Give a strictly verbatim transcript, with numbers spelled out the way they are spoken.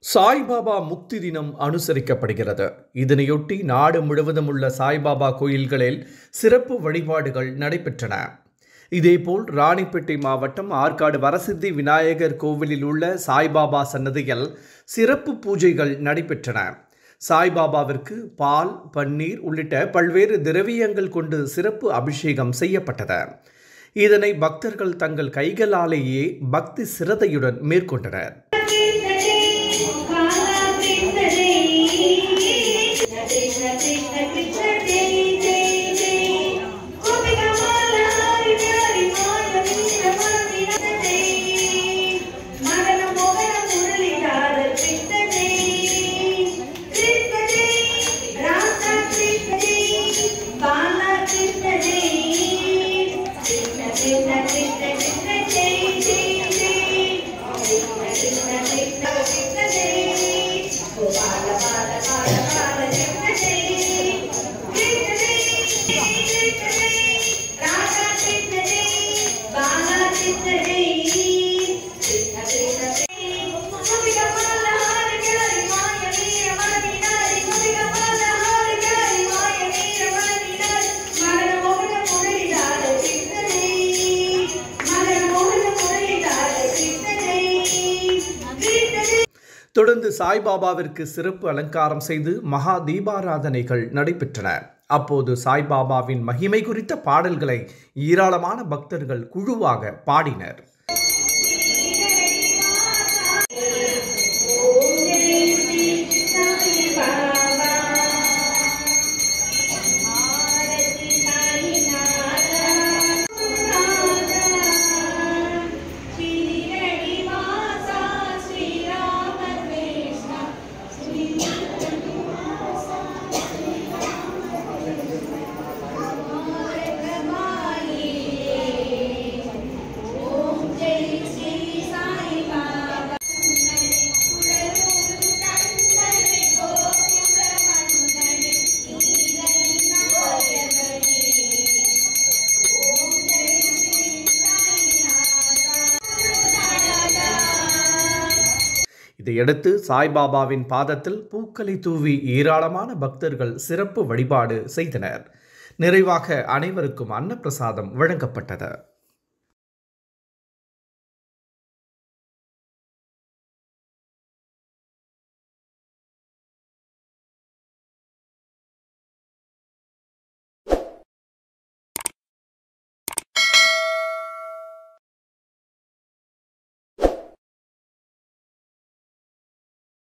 சாய்பாபா முக்தி தினம் அனுசரிக்கப்படுகிறது. இதனையொட்டி நாடு முழுவதும் உள்ள சாய்பாபா கோயில்களில் சிறப்பு வழிபாடுகள் நடைபெற்றன. இதேபோல் ராணிப்பேட்டை மாவட்டம் ஆற்காடு வரசித்தி விநாயகர் கோவிலில் உள்ள சாய்பாபா சன்னதியில் சிறப்பு பூஜைகள் நடைபெற்றன. சாய்பாபாவிற்கு பால், பன்னீர் உள்ளிட்ட பல்வேறு திரவியங்கள் கொண்டு சிறப்பு அபிஷேகம் செய்யப்பட்டது. இதனை பக்தர்கள் தங்கள் கைகளாலேயே பக்தி சிரத்தையுடன் மேற்கொண்டனர். தொடர்ந்து சாய்பாபாவிற்கு சிறப்பு அலங்காரம் செய்து மகா தீபாராதனைகள் நடைபெற்றன. அப்போது சாய்பாபாவின் மகிமை குறித்த பாடல்களை ஏராளமான பக்தர்கள் குழுவாக பாடினர். இதையடுத்து சாய்பாபாவின் பாதத்தில் பூக்களை தூவி ஏராளமான பக்தர்கள் சிறப்பு வழிபாடு செய்தனர். நிறைவாக அனைவருக்கும் அன்னப்பிரசாதம் வழங்கப்பட்டது.